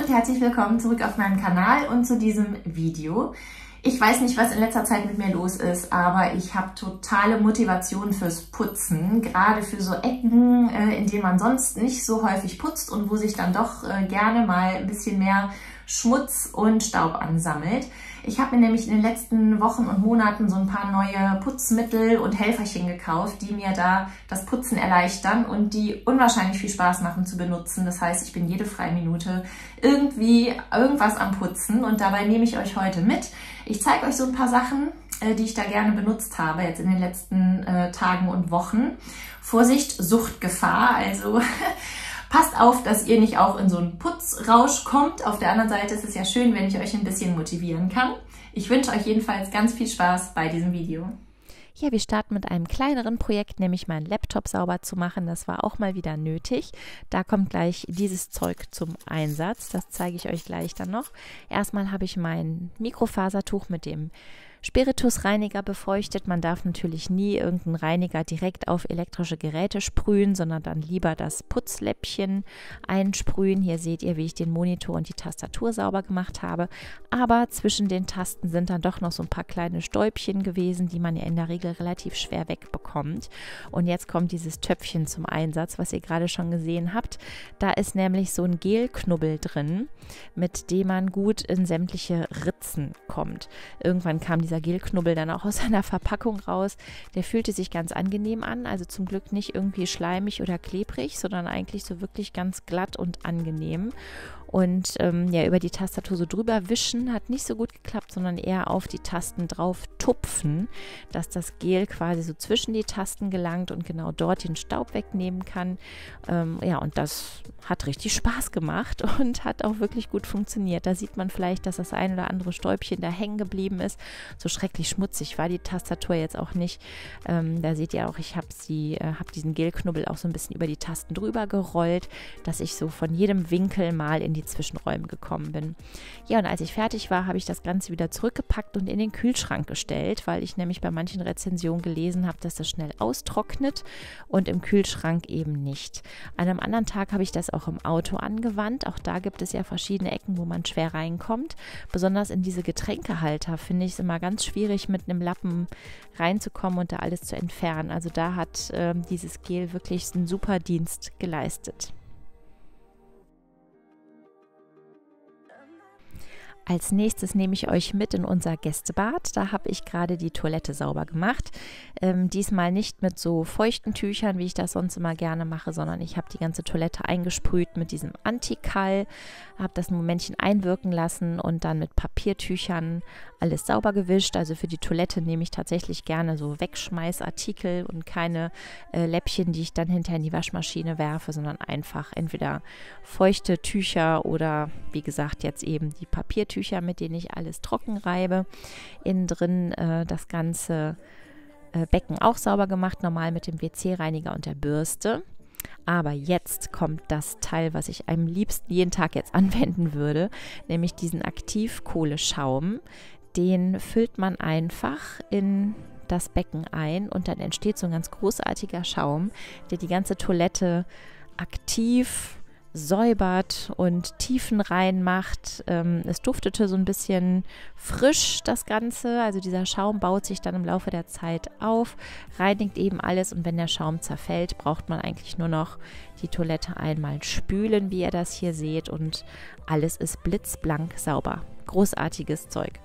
und herzlich willkommen zurück auf meinem Kanal und zu diesem Video. Ich weiß nicht, was in letzter Zeit mit mir los ist, aber ich habe totale Motivation fürs Putzen, gerade für so Ecken, in denen man sonst nicht so häufig putzt und wo sich dann doch gerne mal ein bisschen mehr Schmutz und Staub ansammelt. Ich habe mir nämlich in den letzten Wochen und Monaten so ein paar neue Putzmittel und Helferchen gekauft, die mir da das Putzen erleichtern und die unwahrscheinlich viel Spaß machen zu benutzen. Das heißt, ich bin jede freie Minute irgendwie irgendwas am Putzen und dabei nehme ich euch heute mit. Ich zeige euch so ein paar Sachen, die ich da gerne benutzt habe jetzt in den letzten Tagen und Wochen. Vorsicht, Suchtgefahr, also passt auf, dass ihr nicht auch in so einen Putzrausch kommt. Auf der anderen Seite ist es ja schön, wenn ich euch ein bisschen motivieren kann. Ich wünsche euch jedenfalls ganz viel Spaß bei diesem Video. Ja, wir starten mit einem kleineren Projekt, nämlich meinen Laptop sauber zu machen. Das war auch mal wieder nötig. Da kommt gleich dieses Zeug zum Einsatz. Das zeige ich euch gleich dann noch. Erstmal habe ich mein Mikrofasertuch mit dem Spiritusreiniger befeuchtet. Man darf natürlich nie irgendeinen Reiniger direkt auf elektrische Geräte sprühen, sondern dann lieber das Putzläppchen einsprühen. Hier seht ihr, wie ich den Monitor und die Tastatur sauber gemacht habe. Aber zwischen den Tasten sind dann doch noch so ein paar kleine Stäubchen gewesen, die man ja in der Regel relativ schwer wegbekommt. Und jetzt kommt dieses Töpfchen zum Einsatz, was ihr gerade schon gesehen habt. Da ist nämlich so ein Gelknubbel drin, mit dem man gut in sämtliche Ritzen kommt. Irgendwann kam dieser Gelknubbel dann auch aus seiner Verpackung raus. Der fühlte sich ganz angenehm an, also zum Glück nicht irgendwie schleimig oder klebrig, sondern eigentlich so wirklich ganz glatt und angenehm. Und ja, über die Tastatur so drüber wischen hat nicht so gut geklappt, sondern eher auf die Tasten drauf tupfen, dass das Gel quasi so zwischen die Tasten gelangt und genau dort den Staub wegnehmen kann. Ja, und das hat richtig Spaß gemacht und hat auch wirklich gut funktioniert. Da sieht man vielleicht, dass das ein oder andere Stäubchen da hängen geblieben ist. So schrecklich schmutzig war die Tastatur jetzt auch nicht. Da seht ihr auch, ich habe diesen Gelknubbel auch so ein bisschen über die Tasten drüber gerollt, dass ich so von jedem Winkel mal in die Zwischenräume gekommen bin. Ja, und als ich fertig war, habe ich das Ganze wieder zurückgepackt und in den Kühlschrank gestellt, weil ich nämlich bei manchen Rezensionen gelesen habe, dass das schnell austrocknet und im Kühlschrank eben nicht. An einem anderen Tag habe ich das auch im Auto angewandt. Auch da gibt es ja verschiedene Ecken, wo man schwer reinkommt. Besonders in diese Getränkehalter finde ich es immer ganz schwierig, mit einem Lappen reinzukommen und da alles zu entfernen. Also da hat dieses Gel wirklich einen super Dienst geleistet. Als nächstes nehme ich euch mit in unser Gästebad. Da habe ich gerade die Toilette sauber gemacht. Diesmal nicht mit so feuchten Tüchern, wie ich das sonst immer gerne mache, sondern ich habe die ganze Toilette eingesprüht mit diesem Antikall, habe das ein Momentchen einwirken lassen und dann mit Papiertüchern alles sauber gewischt. Also für die Toilette nehme ich tatsächlich gerne so Wegschmeißartikel und keine Läppchen, die ich dann hinterher in die Waschmaschine werfe, sondern einfach entweder feuchte Tücher oder wie gesagt jetzt eben die Papiertücher, mit denen ich alles trocken reibe. Innen drin das ganze Becken auch sauber gemacht, normal mit dem WC-Reiniger und der Bürste. Aber jetzt kommt das Teil, was ich am liebsten jeden Tag jetzt anwenden würde, nämlich diesen Aktivkohleschaum. Den füllt man einfach in das Becken ein und dann entsteht so ein ganz großartiger Schaum, der die ganze Toilette aktiv säubert und Tiefen reinmacht. Es duftete so ein bisschen frisch, das Ganze. Also dieser Schaum baut sich dann im Laufe der Zeit auf, reinigt eben alles und wenn der Schaum zerfällt, braucht man eigentlich nur noch die Toilette einmal spülen, wie ihr das hier seht und alles ist blitzblank sauber. Großartiges Zeug.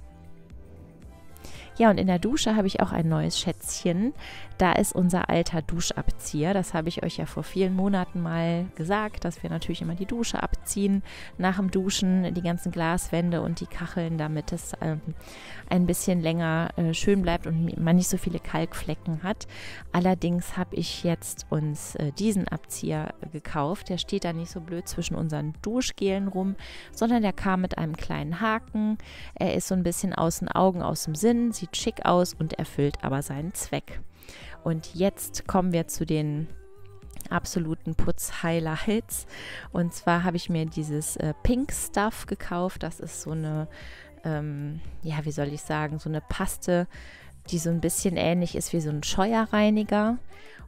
Ja, und in der Dusche habe ich auch ein neues Schätzchen. Da ist unser alter Duschabzieher. Das habe ich euch ja vor vielen Monaten mal gesagt, dass wir natürlich immer die Dusche abziehen. Nach dem Duschen die ganzen Glaswände und die Kacheln, damit es ein bisschen länger schön bleibt und man nicht so viele Kalkflecken hat. Allerdings habe ich jetzt uns diesen Abzieher gekauft. Der steht da nicht so blöd zwischen unseren Duschgelen rum, sondern der kam mit einem kleinen Haken. Er ist so ein bisschen aus den Augen, aus dem Sinn, sieht schick aus und erfüllt aber seinen Zweck. Und jetzt kommen wir zu den absoluten Putz-Highlights. Und zwar habe ich mir dieses Pink Stuff gekauft. Das ist so eine, ja, wie soll ich sagen, so eine Paste, die so ein bisschen ähnlich ist wie so ein Scheuerreiniger.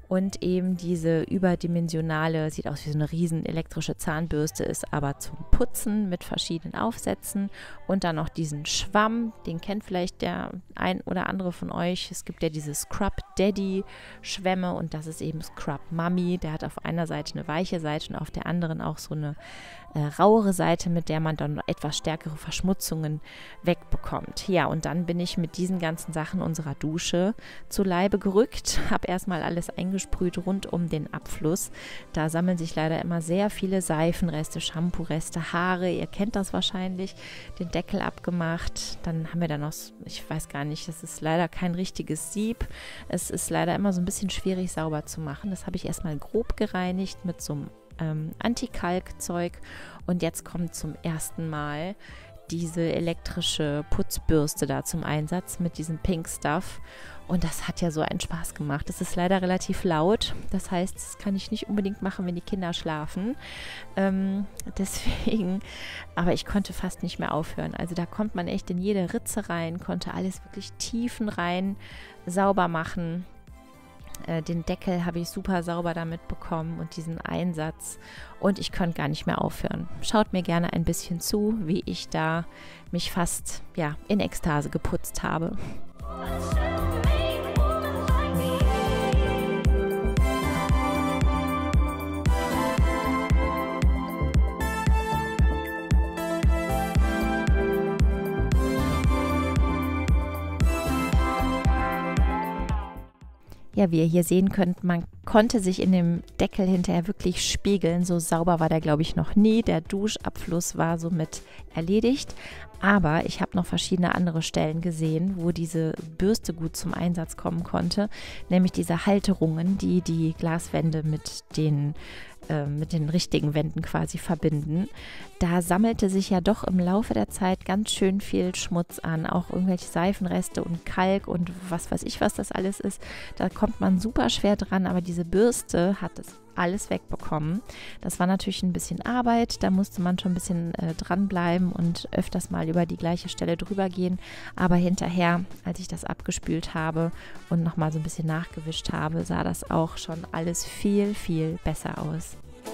Und eben diese überdimensionale, sieht aus wie so eine riesen elektrische Zahnbürste, ist aber zum Putzen mit verschiedenen Aufsätzen. Und dann noch diesen Schwamm, den kennt vielleicht der ein oder andere von euch. Es gibt ja diese Scrub Daddy Schwämme und das ist eben Scrub Mummy. Der hat auf einer Seite eine weiche Seite und auf der anderen auch so eine rauere Seite, mit der man dann etwas stärkere Verschmutzungen wegbekommt. Ja, und dann bin ich mit diesen ganzen Sachen unserer Dusche zu Leibe gerückt, habe erstmal alles eingesprüht rund um den Abfluss. Da sammeln sich leider immer sehr viele Seifenreste, Shampoo-Reste, Haare, ihr kennt das wahrscheinlich, den Deckel abgemacht. Dann haben wir da noch, ich weiß gar nicht, das ist leider kein richtiges Sieb. Es ist leider immer so ein bisschen schwierig sauber zu machen. Das habe ich erstmal grob gereinigt mit so einem Antikalkzeug und jetzt kommt zum ersten Mal diese elektrische Putzbürste da zum Einsatz mit diesem Pink Stuff und das hat ja so einen Spaß gemacht. Es ist leider relativ laut, das heißt, das kann ich nicht unbedingt machen, wenn die Kinder schlafen, deswegen, aber ich konnte fast nicht mehr aufhören. Also da kommt man echt in jede Ritze rein, konnte alles wirklich tiefenrein sauber machen. Den Deckel habe ich super sauber damit bekommen und diesen Einsatz und ich konnte gar nicht mehr aufhören. Schaut mir gerne ein bisschen zu, wie ich da mich fast in Ekstase geputzt habe. Ja, wie ihr hier sehen könnt, man konnte sich in dem Deckel hinterher wirklich spiegeln. So sauber war der, glaube ich, noch nie. Der Duschabfluss war somit erledigt. Aber ich habe noch verschiedene andere Stellen gesehen, wo diese Bürste gut zum Einsatz kommen konnte. Nämlich diese Halterungen, die die Glaswände mit den richtigen Wänden quasi verbinden. Da sammelte sich ja doch im Laufe der Zeit ganz schön viel Schmutz an, auch irgendwelche Seifenreste und Kalk und was weiß ich, was das alles ist. Da kommt man super schwer dran, aber diese Bürste hat das alles wegbekommen. Das war natürlich ein bisschen Arbeit, da musste man schon ein bisschen dranbleiben und öfters mal über die gleiche Stelle drüber gehen, aber hinterher, als ich das abgespült habe und nochmal so ein bisschen nachgewischt habe, sah das auch schon alles viel, viel besser aus.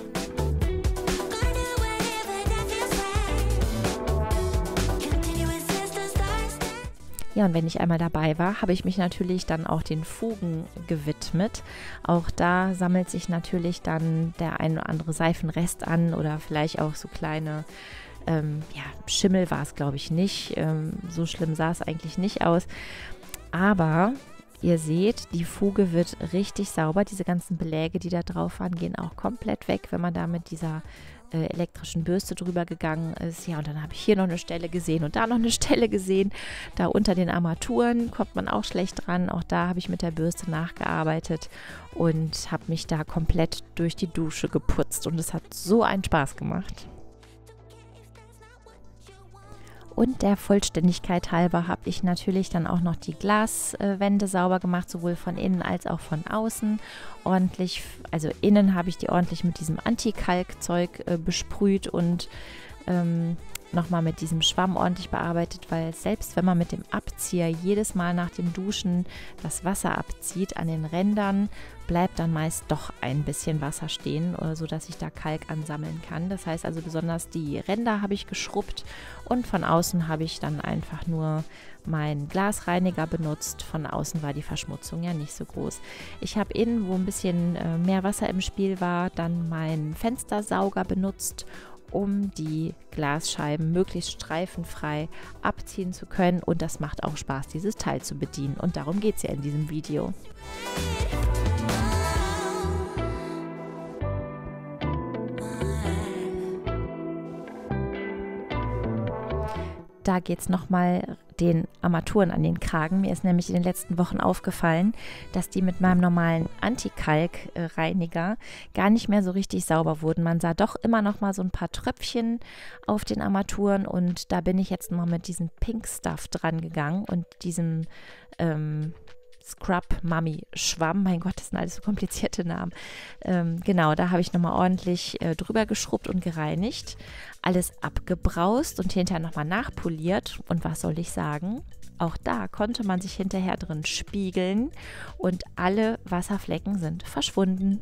Ja, und wenn ich einmal dabei war, habe ich mich natürlich dann auch den Fugen gewidmet. Auch da sammelt sich natürlich dann der ein oder andere Seifenrest an oder vielleicht auch so kleine, Schimmel war es, glaube ich, nicht. So schlimm sah es eigentlich nicht aus. Aber ihr seht, die Fuge wird richtig sauber. Diese ganzen Beläge, die da drauf waren, gehen auch komplett weg, wenn man da mit dieser elektrischen Bürste drüber gegangen ist. Ja, und dann habe ich hier noch eine Stelle gesehen und da noch eine Stelle gesehen. Da unter den Armaturen kommt man auch schlecht dran. Auch da habe ich mit der Bürste nachgearbeitet und habe mich da komplett durch die Dusche geputzt. Und es hat so einen Spaß gemacht. Und der Vollständigkeit halber habe ich natürlich dann auch noch die Glaswände sauber gemacht, sowohl von innen als auch von außen. Ordentlich, also innen habe ich die ordentlich mit diesem Antikalkzeug besprüht und nochmal mit diesem Schwamm ordentlich bearbeitet, weil selbst wenn man mit dem Abzieher jedes Mal nach dem Duschen das Wasser abzieht, an den Rändern bleibt dann meist doch ein bisschen Wasser stehen, sodass ich da Kalk ansammeln kann. Das heißt also besonders die Ränder habe ich geschrubbt und von außen habe ich dann einfach nur meinen Glasreiniger benutzt. Von außen war die Verschmutzung ja nicht so groß. Ich habe innen, wo ein bisschen mehr Wasser im Spiel war, dann meinen Fenstersauger benutzt, um die Glasscheiben möglichst streifenfrei abziehen zu können. Und das macht auch Spaß, dieses Teil zu bedienen. Und darum geht es ja in diesem Video. Da geht es nochmal den Armaturen an den Kragen. Mir ist nämlich in den letzten Wochen aufgefallen, dass die mit meinem normalen Antikalk-Reiniger gar nicht mehr so richtig sauber wurden. Man sah doch immer noch mal so ein paar Tröpfchen auf den Armaturen und da bin ich jetzt mal mit diesem Pink Stuff dran gegangen und diesem Scrub Mummy Schwamm. Mein Gott, das sind alles so komplizierte Namen. Genau, da habe ich nochmal ordentlich drüber geschrubbt und gereinigt. Alles abgebraust und hinterher nochmal nachpoliert. Und was soll ich sagen? Auch da konnte man sich hinterher drin spiegeln und alle Wasserflecken sind verschwunden.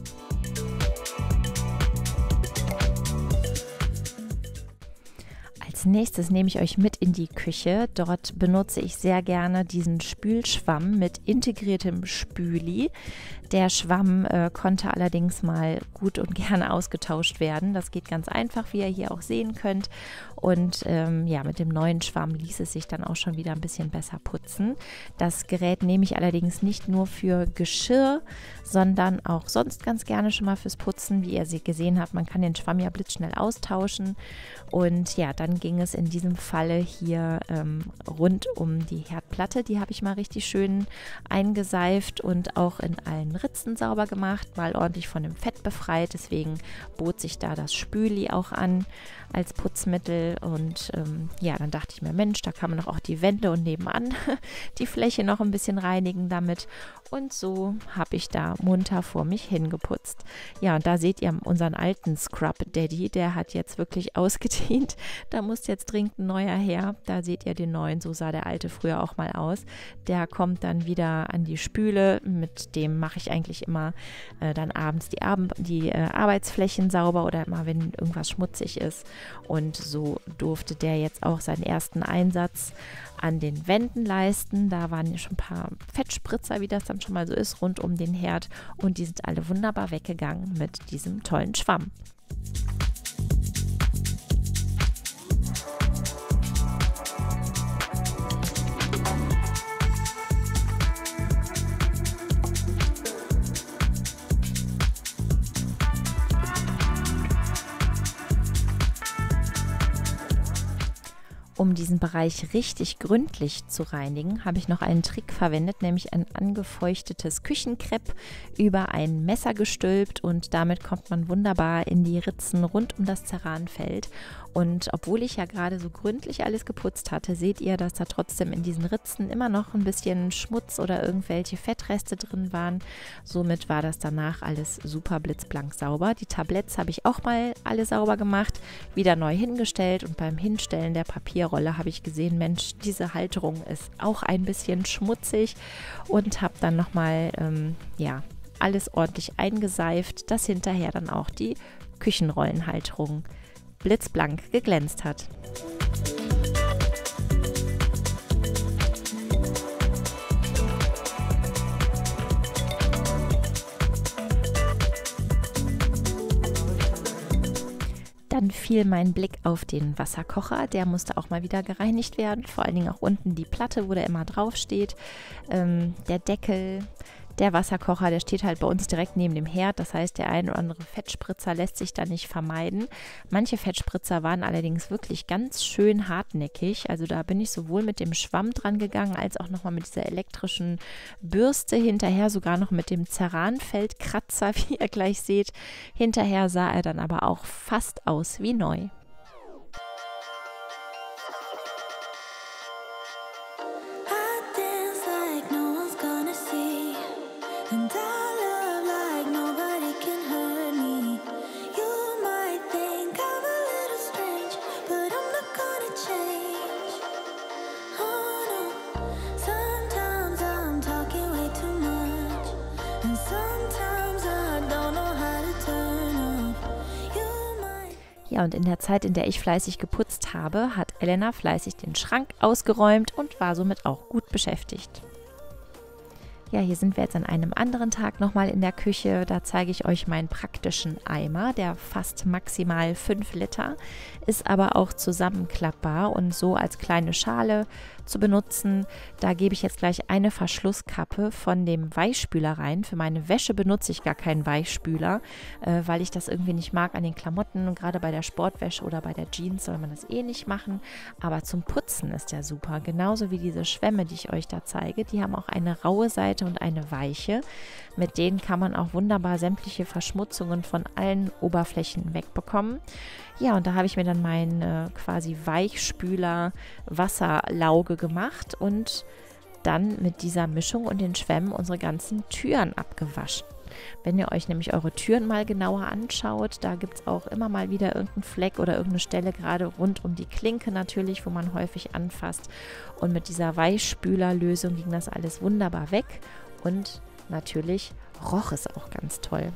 Als nächstes nehme ich euch mit in die Küche. Dort benutze ich sehr gerne diesen Spülschwamm mit integriertem Spüli. Der Schwamm konnte allerdings mal gut und gerne ausgetauscht werden. Das geht ganz einfach, wie ihr hier auch sehen könnt. Und ja, mit dem neuen Schwamm ließ es sich dann auch schon wieder ein bisschen besser putzen. Das Gerät nehme ich allerdings nicht nur für Geschirr, sondern auch sonst ganz gerne schon mal fürs Putzen. Wie ihr sie gesehen habt, man kann den Schwamm ja blitzschnell austauschen. Und ja, dann ging es in diesem Falle hier rund um die Herdplatte. Die habe ich mal richtig schön eingeseift und auch in allen Ritzen sauber gemacht, mal ordentlich von dem Fett befreit. Deswegen bot sich da das Spüli auch an als Putzmittel. Und ja, dann dachte ich mir, Mensch, da kann man doch auch die Wände und nebenan die Fläche noch ein bisschen reinigen damit. Und so habe ich da munter vor mich hingeputzt. Ja, und da seht ihr unseren alten Scrub Daddy, der hat jetzt wirklich ausgedient. Da muss jetzt dringend ein neuer her. Da seht ihr den neuen, so sah der alte früher auch mal aus. Der kommt dann wieder an die Spüle. Mit dem mache ich eigentlich immer dann abends die Arbeitsflächen sauber oder immer, wenn irgendwas schmutzig ist. Und so durfte der jetzt auch seinen ersten Einsatz an den Wänden leisten. Da waren ja schon ein paar Fettspritzer, wie das dann schon mal so ist, rund um den Herd. Und die sind alle wunderbar weggegangen mit diesem tollen Schwamm. Um diesen Bereich richtig gründlich zu reinigen, habe ich noch einen Trick verwendet, nämlich ein angefeuchtetes Küchenkrepp über ein Messer gestülpt und damit kommt man wunderbar in die Ritzen rund um das Ceranfeld. Und obwohl ich ja gerade so gründlich alles geputzt hatte, seht ihr, dass da trotzdem in diesen Ritzen immer noch ein bisschen Schmutz oder irgendwelche Fettreste drin waren. Somit war das danach alles super blitzblank sauber. Die Tabletts habe ich auch mal alle sauber gemacht, wieder neu hingestellt und beim Hinstellen der Papierrolle habe ich gesehen, Mensch, diese Halterung ist auch ein bisschen schmutzig und habe dann nochmal, ja, alles ordentlich eingeseift, dass hinterher dann auch die Küchenrollenhalterung blitzblank geglänzt hat. Dann fiel mein Blick auf den Wasserkocher, der musste auch mal wieder gereinigt werden, vor allen Dingen auch unten die Platte, wo der immer drauf steht, der Deckel. Der Wasserkocher, der steht halt bei uns direkt neben dem Herd, das heißt, der ein oder andere Fettspritzer lässt sich da nicht vermeiden. Manche Fettspritzer waren allerdings wirklich ganz schön hartnäckig, also da bin ich sowohl mit dem Schwamm dran gegangen, als auch nochmal mit dieser elektrischen Bürste, hinterher sogar noch mit dem Ceranfeldkratzer, wie ihr gleich seht. Hinterher sah er dann aber auch fast aus wie neu. Ja, und in der Zeit, in der ich fleißig geputzt habe, hat Elena fleißig den Schrank ausgeräumt und war somit auch gut beschäftigt. Ja, hier sind wir jetzt an einem anderen Tag nochmal in der Küche. Da zeige ich euch meinen praktischen Eimer, der fasst maximal 5 Liter, ist aber auch zusammenklappbar und so als kleine Schale zu benutzen. Da gebe ich jetzt gleich eine Verschlusskappe von dem Weichspüler rein. Für meine Wäsche benutze ich gar keinen Weichspüler, weil ich das irgendwie nicht mag an den Klamotten. Und gerade bei der Sportwäsche oder bei der Jeans soll man das eh nicht machen. Aber zum Putzen ist der super. Genauso wie diese Schwämme, die ich euch da zeige. Die haben auch eine raue Seite und eine weiche. Mit denen kann man auch wunderbar sämtliche Verschmutzungen von allen Oberflächen wegbekommen. Ja, und da habe ich mir dann mein quasi Weichspüler Wasserlauge gemacht und dann mit dieser Mischung und den Schwämmen unsere ganzen Türen abgewaschen. Wenn ihr euch nämlich eure Türen mal genauer anschaut, da gibt es auch immer mal wieder irgendeinen Fleck oder irgendeine Stelle, gerade rund um die Klinke natürlich, wo man häufig anfasst. Und mit dieser Weichspülerlösung ging das alles wunderbar weg und natürlich roch es auch ganz toll.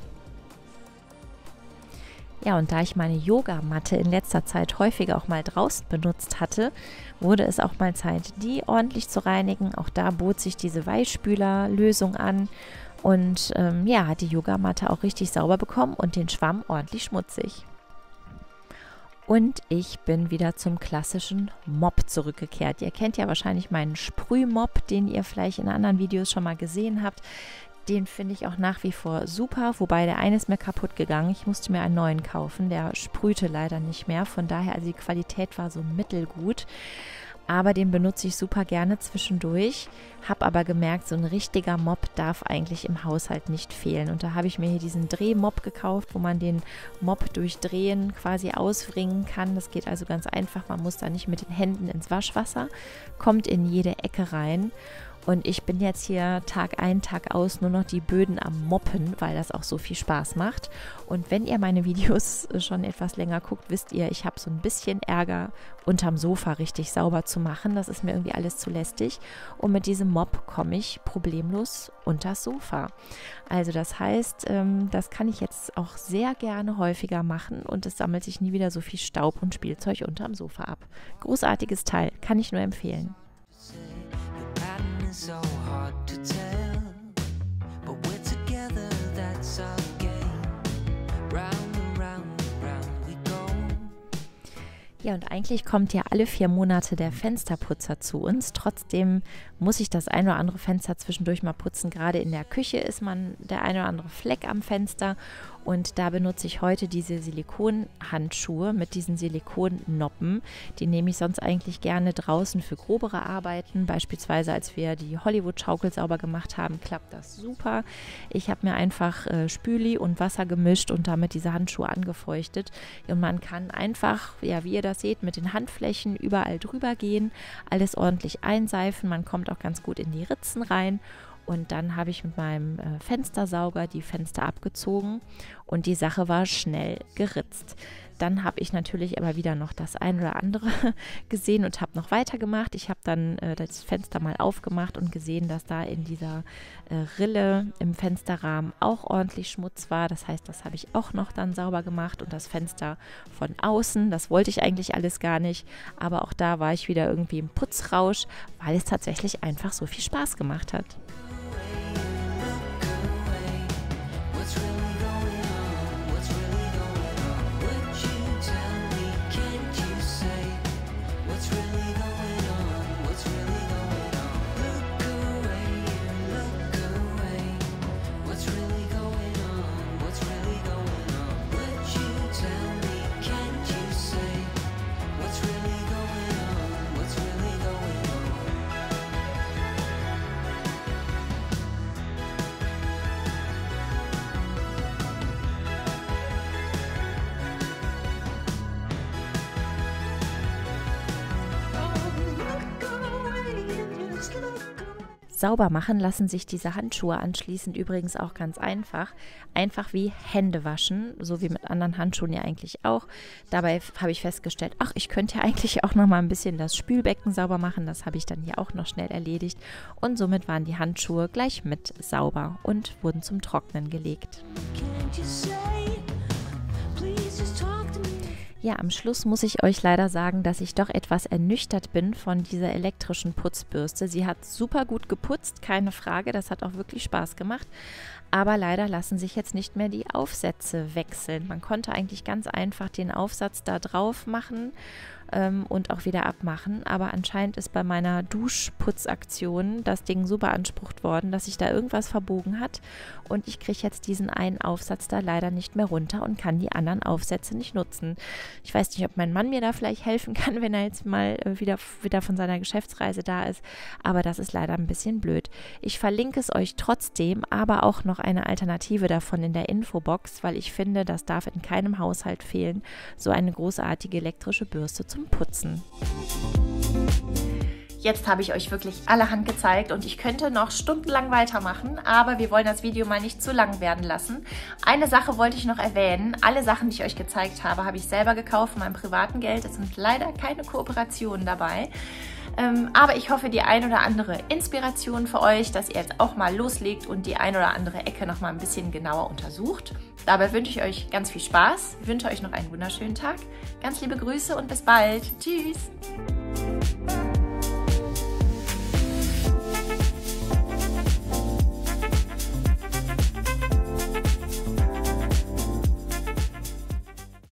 Ja, und da ich meine Yogamatte in letzter Zeit häufiger auch mal draußen benutzt hatte, wurde es auch mal Zeit, die ordentlich zu reinigen. Auch da bot sich diese Weichspülerlösung an und ja, hat die Yogamatte auch richtig sauber bekommen und den Schwamm ordentlich schmutzig. Und ich bin wieder zum klassischen Mop zurückgekehrt. Ihr kennt ja wahrscheinlich meinen Sprühmop, den ihr vielleicht in anderen Videos schon mal gesehen habt. Den finde ich auch nach wie vor super, wobei der eine ist mir kaputt gegangen. Ich musste mir einen neuen kaufen, der sprühte leider nicht mehr. Von daher, also die Qualität war so mittelgut. Aber den benutze ich super gerne zwischendurch. Habe aber gemerkt, so ein richtiger Mop darf eigentlich im Haushalt nicht fehlen. Und da habe ich mir hier diesen Drehmop gekauft, wo man den Mop durch Drehen quasi auswringen kann. Das geht also ganz einfach. Man muss da nicht mit den Händen ins Waschwasser. Kommt in jede Ecke rein. Und ich bin jetzt hier Tag ein, Tag aus nur noch die Böden am Moppen, weil das auch so viel Spaß macht. Und wenn ihr meine Videos schon etwas länger guckt, wisst ihr, ich habe so ein bisschen Ärger, unterm Sofa richtig sauber zu machen. Das ist mir irgendwie alles zu lästig. Und mit diesem Mop komme ich problemlos unters Sofa. Also das heißt, das kann ich jetzt auch sehr gerne häufiger machen und es sammelt sich nie wieder so viel Staub und Spielzeug unterm Sofa ab. Großartiges Teil, kann ich nur empfehlen. So hard to tell, but we're together, that's our game. Round and round and round we go. Ja, und eigentlich kommt ja alle 4 Monate der Fensterputzer zu uns. Trotzdem muss ich das ein oder andere Fenster zwischendurch mal putzen. Gerade in der Küche ist der ein oder andere Fleck am Fenster. Und da benutze ich heute diese Silikonhandschuhe mit diesen Silikonnoppen. Die nehme ich sonst eigentlich gerne draußen für grobere Arbeiten. Beispielsweise, als wir die Hollywood-Schaukel sauber gemacht haben, klappt das super. Ich habe mir einfach Spüli und Wasser gemischt und damit diese Handschuhe angefeuchtet. Und man kann einfach, ja, wie ihr das seht, mit den Handflächen überall drüber gehen, alles ordentlich einseifen. Man kommt auch ganz gut in die Ritzen rein. Und dann habe ich mit meinem Fenstersauger die Fenster abgezogen und die Sache war schnell geritzt. Dann habe ich natürlich aber wieder noch das ein oder andere gesehen und habe noch weitergemacht. Ich habe dann das Fenster mal aufgemacht und gesehen, dass da in dieser Rille im Fensterrahmen auch ordentlich Schmutz war. Das heißt, das habe ich auch noch dann sauber gemacht und das Fenster von außen, das wollte ich eigentlich alles gar nicht. Aber auch da war ich wieder irgendwie im Putzrausch, weil es tatsächlich einfach so viel Spaß gemacht hat. Sauber machen lassen sich diese Handschuhe anschließend übrigens auch ganz einfach. Einfach wie Hände waschen, so wie mit anderen Handschuhen ja eigentlich auch. Dabei habe ich festgestellt, ach, ich könnte ja eigentlich auch noch mal ein bisschen das Spülbecken sauber machen. Das habe ich dann hier auch noch schnell erledigt. Und somit waren die Handschuhe gleich mit sauber und wurden zum Trocknen gelegt. Ja, am Schluss muss ich euch leider sagen, dass ich doch etwas ernüchtert bin von dieser elektrischen Putzbürste. Sie hat super gut geputzt, keine Frage, das hat auch wirklich Spaß gemacht. Aber leider lassen sich jetzt nicht mehr die Aufsätze wechseln. Man konnte eigentlich ganz einfach den Aufsatz da drauf machen und auch wieder abmachen. Aber anscheinend ist bei meiner Duschputzaktion das Ding so beansprucht worden, dass sich da irgendwas verbogen hat. Und ich kriege jetzt diesen einen Aufsatz da leider nicht mehr runter und kann die anderen Aufsätze nicht nutzen. Ich weiß nicht, ob mein Mann mir da vielleicht helfen kann, wenn er jetzt mal wieder von seiner Geschäftsreise da ist. Aber das ist leider ein bisschen blöd. Ich verlinke es euch trotzdem, aber auch noch eine Alternative davon in der Infobox, weil ich finde, das darf in keinem Haushalt fehlen, so eine großartige elektrische Bürste zum Putzen. Jetzt habe ich euch wirklich allerhand gezeigt und ich könnte noch stundenlang weitermachen, aber wir wollen das Video mal nicht zu lang werden lassen. Eine Sache wollte ich noch erwähnen. Alle Sachen, die ich euch gezeigt habe, habe ich selber gekauft von meinem privaten Geld. Es sind leider keine Kooperationen dabei. Aber ich hoffe, die ein oder andere Inspiration für euch, dass ihr jetzt auch mal loslegt und die ein oder andere Ecke noch mal ein bisschen genauer untersucht. Dabei wünsche ich euch ganz viel Spaß. Ich wünsche euch noch einen wunderschönen Tag. Ganz liebe Grüße und bis bald. Tschüss!